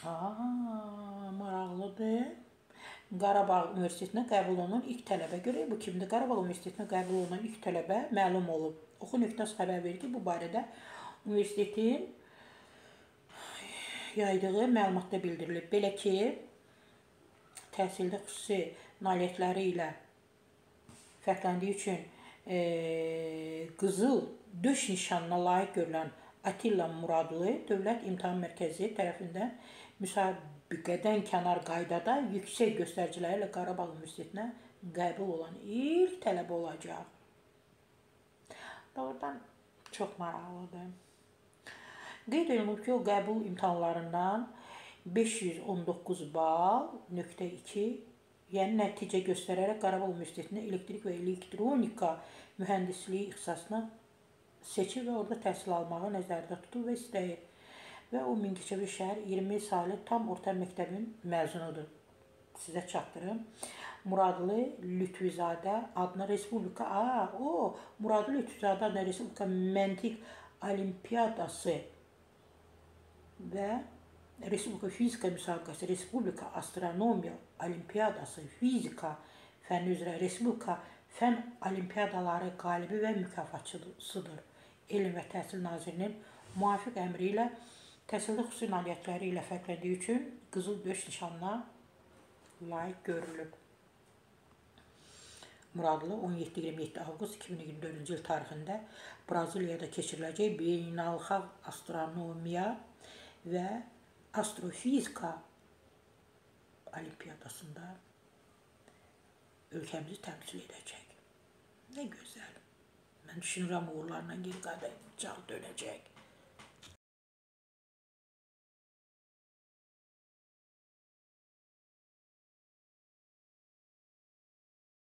Maraqlıdır. Qarabağ Universitetinə qəbul olunan ilk tələbə görə bu kimdir? Qarabağ Universitetinə qəbul olunan ilk tələbə məlum olub. Oxu.az xəbər verir ki, bu barədə universitetin yaydığı məlumatda bildirilib. Belə ki, təhsildə xüsusi nailiyyətləri ilə fərqləndiyi üçün qızıl döş nişanına layiq görülən Atilla Muradlı Dövlət İmtahan Mərkəzi tərəfindən müsabiqədən kənar qaydada yüksək göstəriciləri ilə Qarabağ Universitetinə qəbul olan ilk tələbə olacaq. Doğrudan çox maraqlıdır. Qeyd olunub ki, o qəbul imtahanlarından 519 bal, .2, yəni nəticə göstərərək Qarabağ Universitetində elektrik və elektronika mühəndisliyi ixtisasına seçir və orada təhsil almağı nəzərdə tutur və istəyir. Və o Mingəçevir şəhər 20 saylı tam orta məktəbin məzunudur. Sizə çatdırım. Muradlı Lütfüzadə adına Respublika, Muradlı Lütfüzadə adına Respublika Məntiq Olimpiyadası və Respublika Fizika müsabiqəsi, Respublika Astronomiya Olimpiyadası, Fizika fənni üzrə Respublika Fən Olimpiyadaları qalibi və mükafatçısıdır. Elm və Təhsil Nazirinin müvafiq əmri ilə təhsildə xüsusi nailiyyətləri ilə fərqləndiyi üçün qızıl döş nişanına layiq görülüb. Muradlı 17-27 avqust 2024-cü il tarixində Braziliyada keçiriləcək Beynəlxalq Astronomiya və Astrofizika Olimpiyadasında ölkəmizi təmsil edəcək. Nə gözəl. Mən düşünürəm uğurlarla geri qayıdacaq, dönəcək.